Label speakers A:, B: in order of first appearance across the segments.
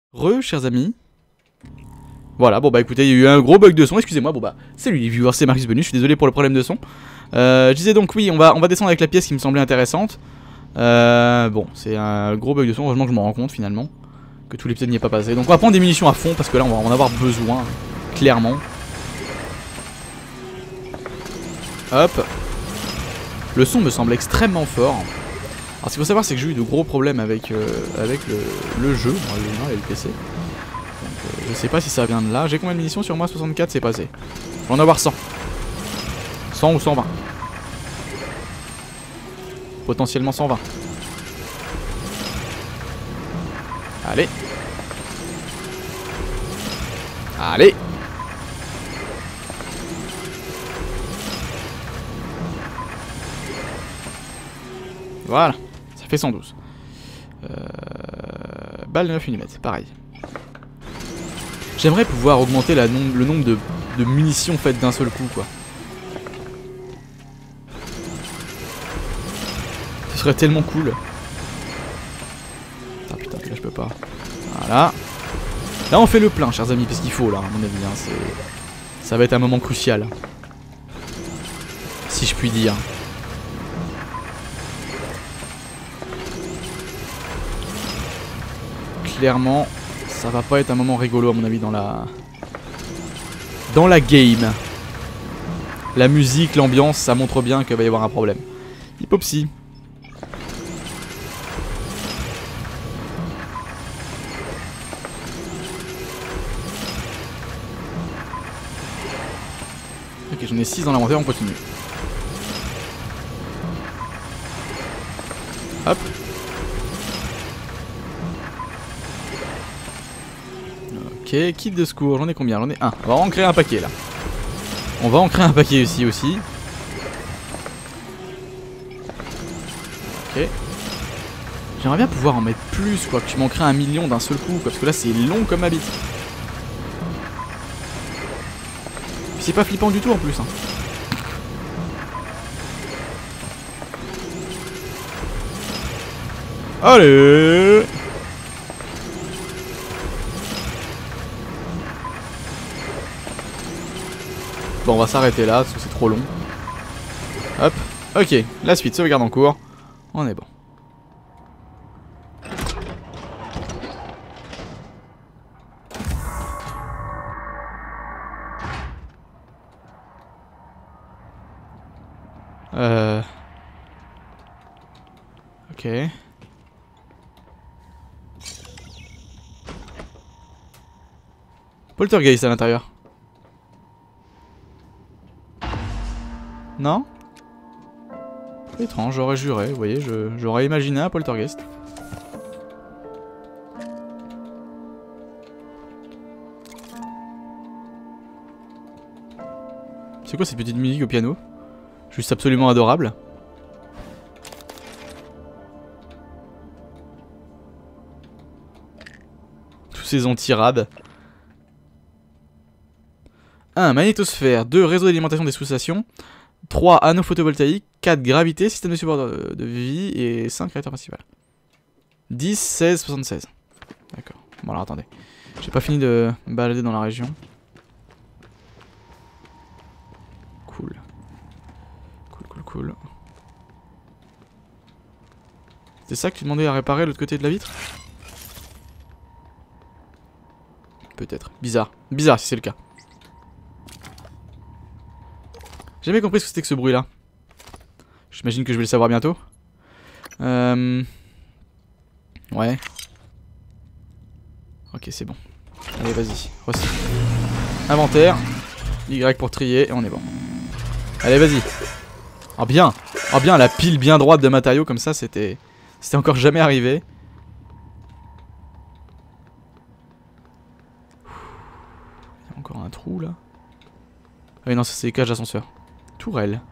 A: Chers amis. Voilà, bon bah écoutez, il y a eu un gros bug de son, excusez-moi, bon bah salut les viewers, c'est Marcus Bonus, je suis désolé pour le problème de son. Je disais donc oui, on va descendre avec la pièce qui me semblait intéressante. Bon, c'est un gros bug de son, heureusement que je m'en rends compte finalement, que tout l'épisode n'y est pas passé. Donc on va prendre des munitions à fond, parce que là on va en avoir besoin, clairement. Hop. Le son me semble extrêmement fort. Alors ce qu'il faut savoir c'est que j'ai eu de gros problèmes avec le jeu, et le PC. Donc je sais pas si ça vient de là. J'ai combien de munitions sur moi? 64, c'est passé. Je vais en avoir 100. 100 ou 120. Potentiellement 120. Allez. Allez. Voilà. Ça fait 112. Balle de 9 mm, pareil. J'aimerais pouvoir augmenter le nombre de munitions faites d'un seul coup, quoi. Ce serait tellement cool. Ah putain, là je peux pas. Voilà. Là on fait le plein, chers amis, parce qu'il faut, là, à mon avis. Hein, ça va être un moment crucial. Si je puis dire. Clairement, ça va pas être un moment rigolo à mon avis dans la game. La musique, l'ambiance, ça montre bien qu'il va y avoir un problème. Hypopsy. Ok, j'en ai 6 dans l'inventaire, on continue. Hop. Ok, kit de secours, j'en ai combien? J'en ai un. On va en créer un paquet là. On va en créer un paquet ici aussi. Ok. J'aimerais bien pouvoir en mettre plus, quoi, que tu m'en crées 1 million d'un seul coup, quoi, parce que là c'est long comme ma bite. Puis c'est pas flippant du tout en plus. Hein. Allez! Bon, on va s'arrêter là, parce que c'est trop long. Hop, ok, la suite, sauvegarde en cours. On est bon. Ok. Poltergeist à l'intérieur. Non? Étrange, j'aurais juré, vous voyez, j'aurais imaginé un poltergeist. C'est quoi cette petite musique au piano? Juste absolument adorable. Tous ces anti-rad. 1. Magnétosphère. 2. Réseau d'alimentation des sous-stations. 3. Anneaux photovoltaïques. 4. Gravité. Système de support de vie. Et 5. Réacteur principal. 10, 16, 76. D'accord. Bon alors attendez. J'ai pas fini de me balader dans la région. Cool. Cool. C'est ça que tu demandais à réparer de l'autre côté de la vitre? Peut-être. Bizarre. Bizarre si c'est le cas. J'ai jamais compris ce que c'était que ce bruit là. J'imagine que je vais le savoir bientôt. Ouais. Ok, c'est bon. Allez, vas-y. Recycle. Inventaire. Y pour trier et on est bon. Allez, vas-y. Oh bien. Oh bien, la pile bien droite de matériaux comme ça, c'était encore jamais arrivé. Il y a encore un trou là. Ah oui, non, ça c'est les cages d'ascenseur. Tourelle.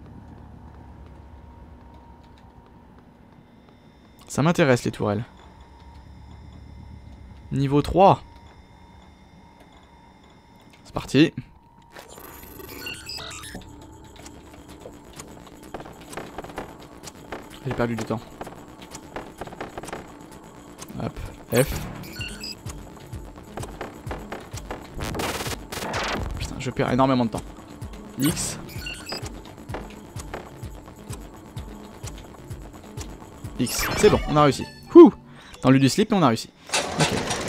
A: Ça m'intéresse les tourelles. Niveau 3. C'est parti. J'ai perdu du temps. Hop. F. je perds énormément de temps. X. X. C'est bon, on a réussi. Ouh. Dans le lieu du slip, mais on a réussi. Ok.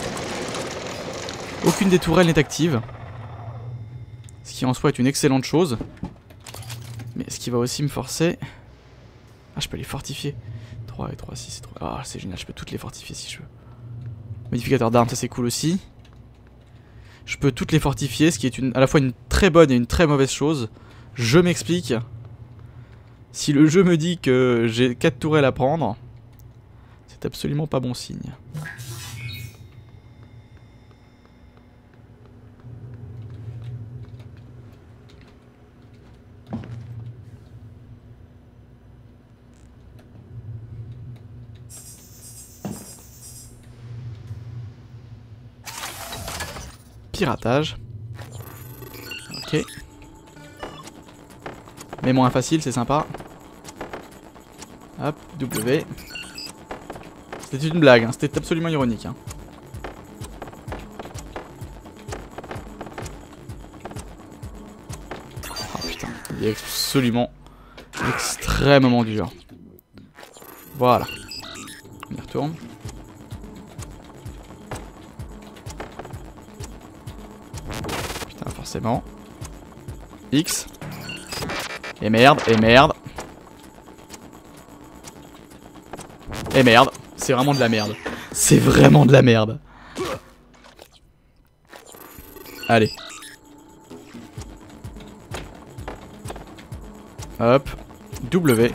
A: Aucune des tourelles n'est active. Ce qui en soi est une excellente chose. Mais ce qui va aussi me forcer... Ah, je peux les fortifier. 3 et 3, 6 et 3. Ah, c'est génial, je peux toutes les fortifier si je veux. Modificateur d'armes, ça c'est cool aussi. Je peux toutes les fortifier, ce qui est à la fois une très bonne et une très mauvaise chose. Je m'explique. Si le jeu me dit que j'ai 4 tourelles à prendre, c'est absolument pas bon signe. Piratage. Ok. Mais moins facile, c'est sympa. Hop, W. C'était une blague, hein. C'était absolument ironique. Hein. Oh putain, il est absolument extrêmement dur. Voilà. On y retourne. Putain, forcément. X. Et merde, et merde. Et merde. C'est vraiment de la merde. C'est vraiment de la merde. Allez. Hop. W.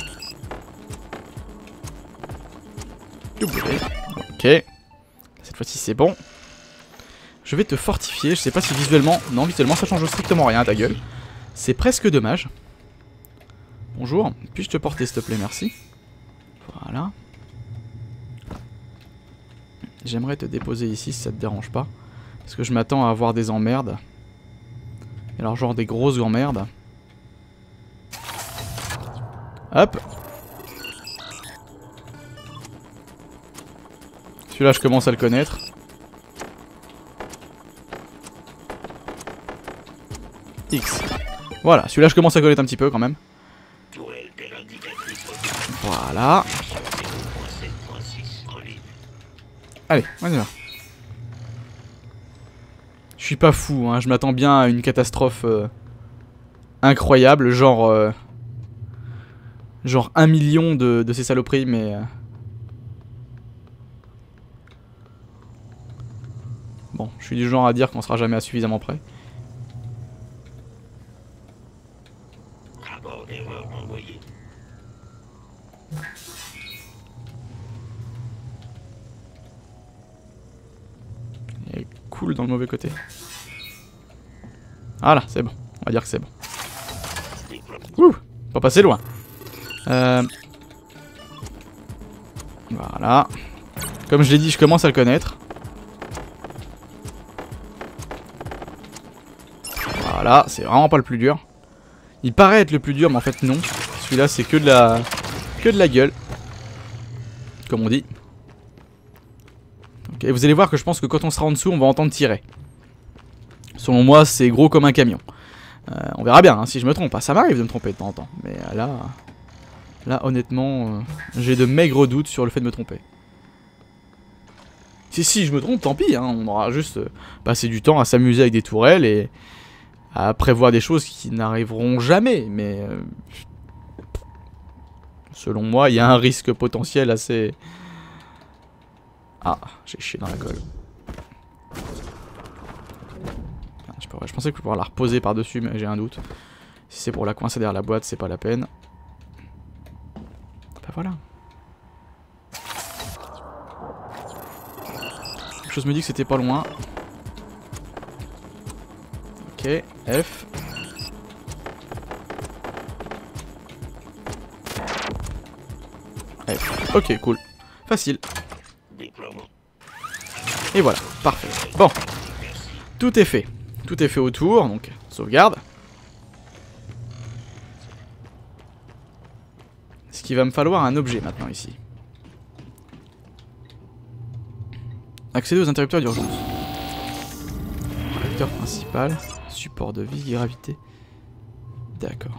A: W. Ok. Cette fois-ci c'est bon. Je vais te fortifier. Je sais pas si visuellement... Non, visuellement ça change strictement rien à ta gueule. C'est presque dommage. Bonjour. Puis-je te porter s'il te plaît, merci. Voilà. J'aimerais te déposer ici si ça te dérange pas. Parce que je m'attends à avoir des emmerdes. Et alors genre des grosses emmerdes. Hop. Celui-là je commence à le connaître. X. Voilà, celui-là je commence à connaître un petit peu quand même. Voilà. Allez, on y va. Je suis pas fou, hein. Je m'attends bien à une catastrophe incroyable, genre 1 million de ces saloperies, mais... Bon, je suis du genre à dire qu'on sera jamais suffisamment prêt. Et cool dans le mauvais côté. Voilà, c'est bon. On va dire que c'est bon. Ouh, pas passer loin. Voilà. Comme je l'ai dit, je commence à le connaître. Voilà, c'est vraiment pas le plus dur. Il paraît être le plus dur, mais en fait non. Celui-là, c'est que de la gueule. Comme on dit. Okay, vous allez voir que je pense que quand on sera en dessous, on va entendre tirer. Selon moi, c'est gros comme un camion. On verra bien, hein, si je me trompe. Ça m'arrive de me tromper de temps en temps. Mais là honnêtement, j'ai de maigres doutes sur le fait de me tromper. Si je me trompe, tant pis. Hein, on aura juste passé du temps à s'amuser avec des tourelles et à prévoir des choses qui n'arriveront jamais. Mais selon moi, il y a un risque potentiel assez... Ah, j'ai chié dans la colle. Je pensais que je pourrais la reposer par-dessus, mais j'ai un doute. Si c'est pour la coincer derrière la boîte, c'est pas la peine. Bah voilà. Quelque chose me dit que c'était pas loin. Ok, F. F. Ok, cool. Facile. Et voilà, parfait. Bon. Tout est fait. Tout est fait autour, donc sauvegarde. Ce qui va me falloir un objet maintenant ici. Accéder aux interrupteurs d'urgence. Interrupteur principal. Support de vie, gravité. D'accord.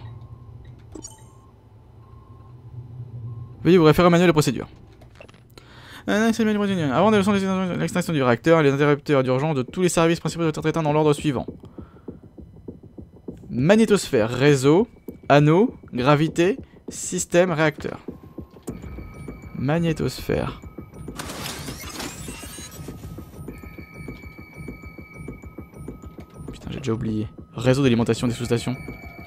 A: Veuillez vous référer au manuel de procédure. Avant de l'extinction du réacteur, les interrupteurs d'urgence de tous les services principaux doivent être éteints dans l'ordre suivant. Magnétosphère, réseau, anneau, gravité, système, réacteur. Magnétosphère. Putain, j'ai déjà oublié. Réseau d'alimentation des sous-stations.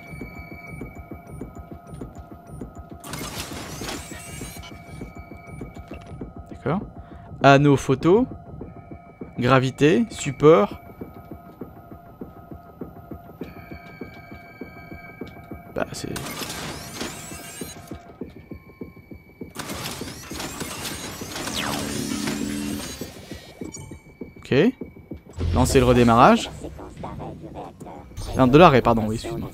A: D'accord. Anneau photo. Gravité, support. Bah c'est... Ok. Lancer le redémarrage. Non, de l'arrêt, pardon, oui, excuse-moi.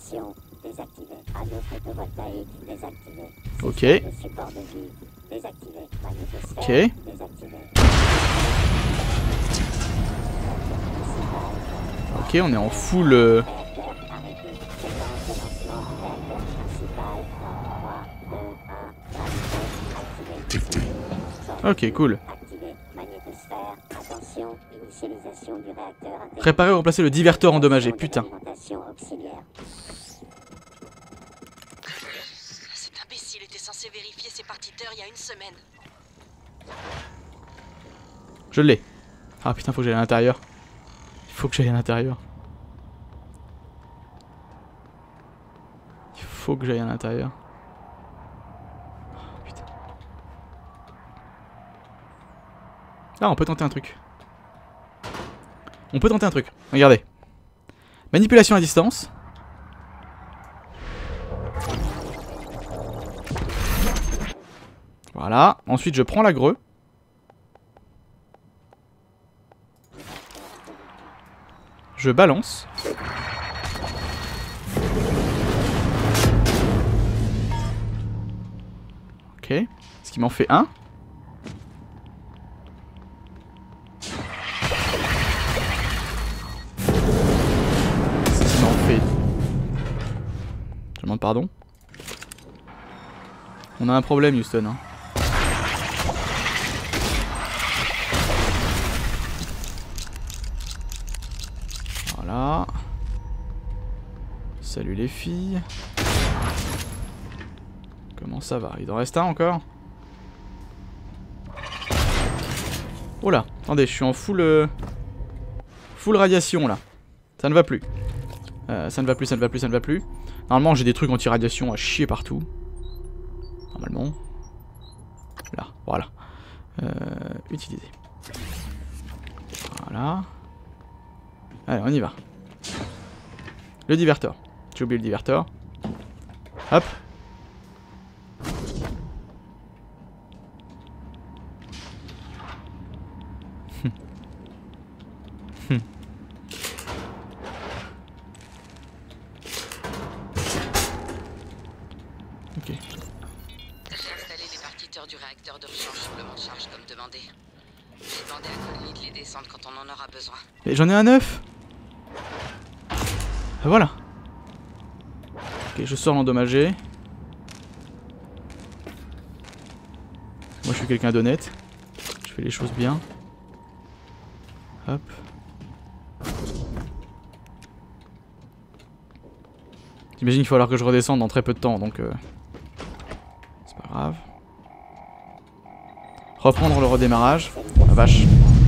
A: Ok. Ok. Ok, on est en full... Ok, cool. Réparer ou remplacer le diverteur endommagé, putain.
B: Cet imbécile était censé vérifier ses partiteurs il y a une semaine.
A: Je l'ai. Ah putain, faut que j'aille à l'intérieur. Il faut que j'aille à l'intérieur. Il faut que j'aille à l'intérieur. Oh, putain. Ah, on peut tenter un truc. On peut tenter un truc. Regardez. Manipulation à distance. Voilà. Ensuite, je prends la grue. Je balance. Ok. Ce qui m'en fait un. Ce qui m'en fait... Je demande pardon. On a un problème, Houston. Hein. Voilà. Salut les filles. Comment ça va? Il en reste un encore? Oh là, attendez, je suis en full... full radiation là. Ça ne va plus. Ça ne va plus, ça ne va plus, ça ne va plus. Normalement j'ai des trucs anti-radiation à chier partout. Normalement. Là, voilà. Utiliser. Voilà. Allez, on y va. Le diverteur. J'ai oublié le diverteur. Hop. Ok.
B: J'ai installé les partiteurs du réacteur de rechange sur le monte-charge comme demandé. J'ai demandé à Conley de les descendre quand on en aura besoin.
A: Et j'en ai un 9. Voilà. Ok, je sors l'endommagé. Moi je suis quelqu'un d'honnête. Je fais les choses bien. Hop. J'imagine qu'il va falloir que je redescende dans très peu de temps, donc c'est pas grave. Reprendre le redémarrage. La vache.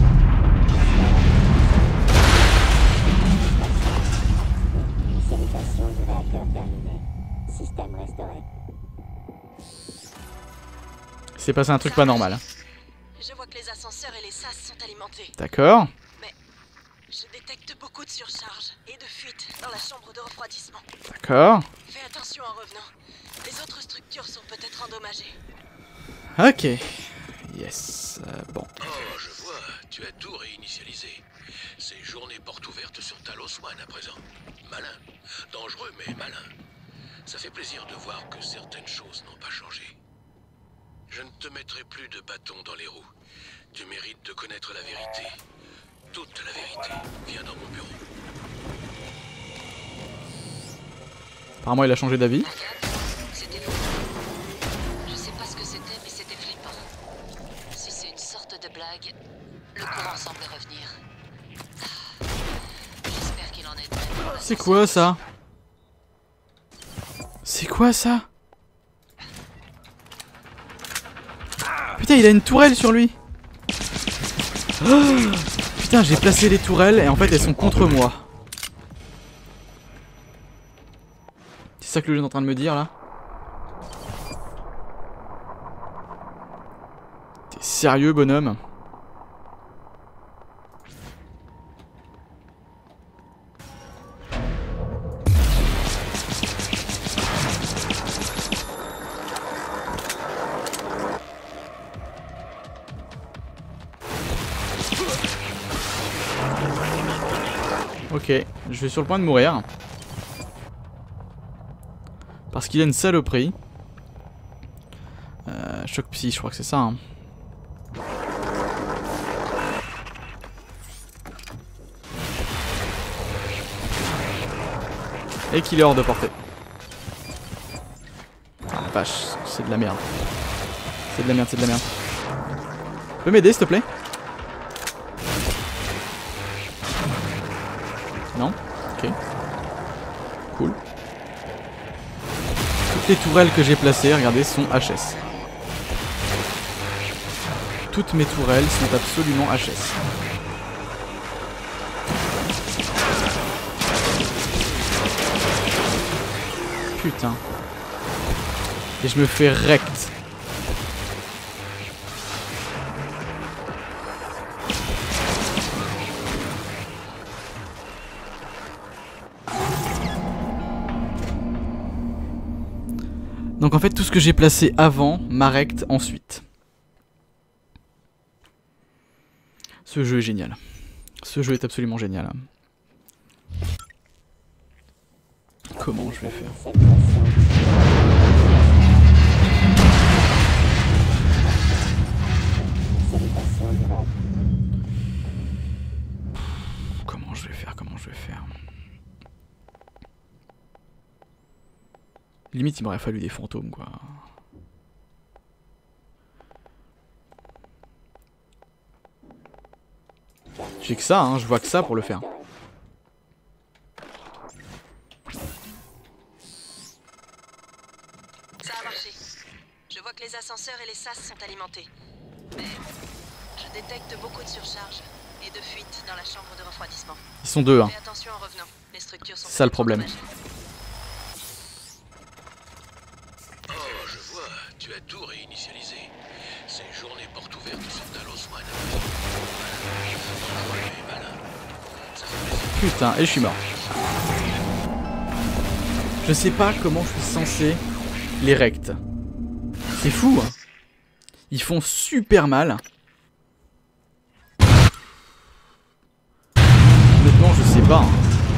A: C'est passé un truc pas normal.
B: Je vois que les ascenseurs et les sas sont alimentés.
A: D'accord.
B: Mais je détecte beaucoup de surcharge et de fuite dans la chambre de refroidissement.
A: D'accord.
B: Fais attention en revenant. Les autres structures sont peut-être endommagées.
A: Ok. Yes. Bon.
C: Oh, je vois, tu as tout réinitialisé. C'est journée porte ouverte sur Talos One à présent. Malin. Dangereux, mais malin. Ça fait plaisir de voir que certaines choses n'ont pas changé. Je ne te mettrai plus de bâton dans les roues. Tu mérites de connaître la vérité. Toute la vérité. Viens dans mon bureau.
A: Apparemment il a changé d'avis.
B: C'était fou. Je sais pas ce que c'était, mais c'était flippant. Si c'est une sorte de blague, le courant semble revenir. J'espère qu'il en est de même.
A: C'est quoi ça? C'est quoi ça? Putain, il a une tourelle sur lui. Oh, putain, j'ai placé les tourelles et en fait elles sont contre moi. C'est ça que le jeu est en train de me dire là? T'es sérieux, bonhomme? Ok, je suis sur le point de mourir. Parce qu'il a une saloperie. Choc psy, je crois que c'est ça. Hein. Et qu'il est hors de portée. Ah la vache, c'est de la merde. C'est de la merde, c'est de la merde. Tu peux m'aider s'il te plaît? Non? Ok. Cool. Toutes les tourelles que j'ai placées, regardez, sont HS. Toutes mes tourelles sont absolument HS. Putain. Et je me fais rect. Donc en fait tout ce que j'ai placé avant m'arrête ensuite. Ce jeu est génial. Ce jeu est absolument génial. Comment je vais faire? Comment je vais faire? Comment je vais faire? Limite il m'aurait fallu des fantômes quoi. J'ai que ça, hein, je vois que ça pour le faire.
B: Ça a marché. Je vois que les ascenseurs et les sas sont alimentés. Mais je détecte beaucoup de surcharge et de fuite dans la chambre de refroidissement.
A: Ils sont deux, hein.
B: Fais attention en revenant. Les structures sont
A: C'est ça le problème.
C: Oh, je vois, tu as tout réinitialisé. C'est journée porte ouverte sur Talos One. Malin. Ça fait plaisir.
A: Putain, et je suis mort. Je sais pas comment je suis censé les rect. C'est fou, hein. Ils font super mal. Honnêtement, je sais pas. Hein.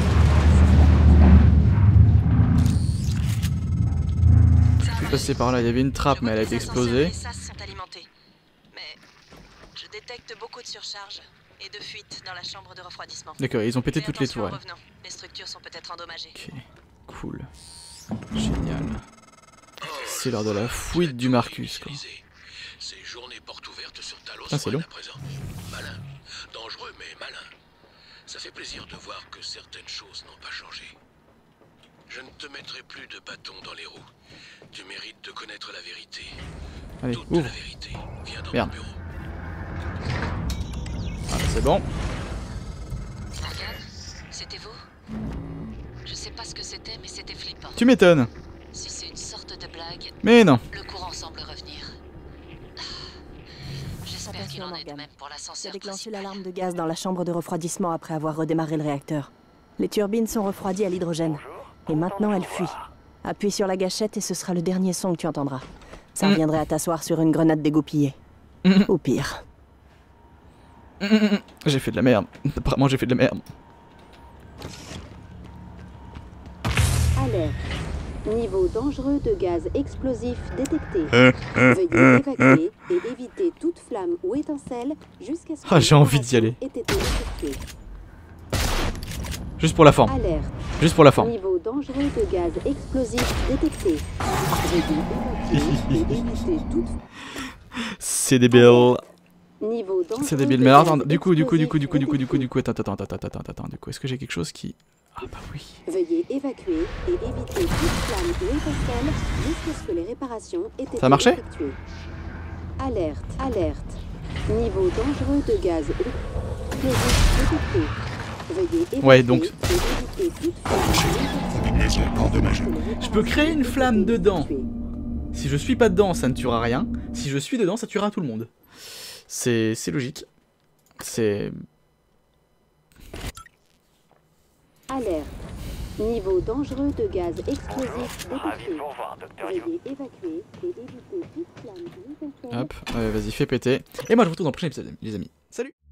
A: Je suis passé par là, il y avait une trappe, mais elle a été explosée.
B: Les sas sont alimentés. Mais je détecte beaucoup de surcharge et de fuite dans la chambre de refroidissement.
A: D'accord, ils ont pété
B: Fais
A: toutes les
B: attention en
A: tourelles.
B: revenant. Les structures sont peut-être endommagées.
A: Ok, cool. Génial. C'est l'heure de la fuite du Marcus, quoi.
C: C'est journée porte ouverte sur Talos
A: Ah, c'est
C: One
A: long.
C: à présent. Malin. Dangereux, mais malin. Ça fait plaisir de voir que certaines choses n'ont pas changé. Je ne te mettrai plus de bâton dans les roues. Tu mérites de connaître la vérité.
A: Allez,
C: Toute
A: ouvre.
C: la vérité. Viens dans
A: Merde.
C: mon bureau.
A: Voilà, c'est bon.
B: Morgane, c'était vous? Je sais pas ce que c'était, mais c'était flippant.
A: Tu m'étonnes.
B: Si c'est une sorte de blague,
A: Mais non.
B: le courant semble revenir. J'espère qu'il en est de
D: Morgane.
B: même pour
D: J'ai
B: l'ascenseur
D: déclenché
B: principal.
D: l'alarme de gaz dans la chambre de refroidissement après avoir redémarré le réacteur. Les turbines sont refroidies à l'hydrogène. Et maintenant, elle fuit. Appuie sur la gâchette et ce sera le dernier son que tu entendras. Ça reviendrait à t'asseoir sur une grenade dégoupillée. Au pire.
A: J'ai fait de la merde. Apparemment, j'ai fait de la merde.
E: Alerte. Niveau dangereux de gaz explosif détecté. Veuillez évacuer et éviter toute flamme ou étincelle jusqu'à ce que
A: Ah, j'ai envie d'y aller.
E: ait été effectuée.
A: Juste pour la forme.
E: Alerte.
A: Juste pour la forme.
E: Niveau dangereux de gaz explosif détecté. Veuillez évacuer et éviter toute...
A: C'est débile.
E: Niveau dangereux
A: C'est débile.
E: de
A: Mais alors,
E: gaz
A: attends, du coup,
E: explosif
A: attends,
E: détecté.
A: du coup, est-ce que j'ai quelque chose qui... Ah bah oui.
E: Veuillez évacuer et éviter toute flamme ou étincelle jusqu'à ce que les réparations aient été
A: Ça a marché
E: effectuées. Alerte, alerte. Niveau dangereux de gaz explosif détecté. Veuillez évacuer
A: Ouais, donc...
E: et éviter toute flamme ou étincelle.
A: Je peux créer une flamme dedans. Si je suis pas dedans, ça ne tuera rien. Si je suis dedans, ça tuera tout le monde. C'est logique. C'est...
E: Alerte. Niveau dangereux de gaz explosif détecté. Veuillez évacuer et éviter toute flamme ou étincelle.
A: Hop, vas-y, fais péter. Et moi je vous retrouve dans le prochain épisode, les amis. Salut!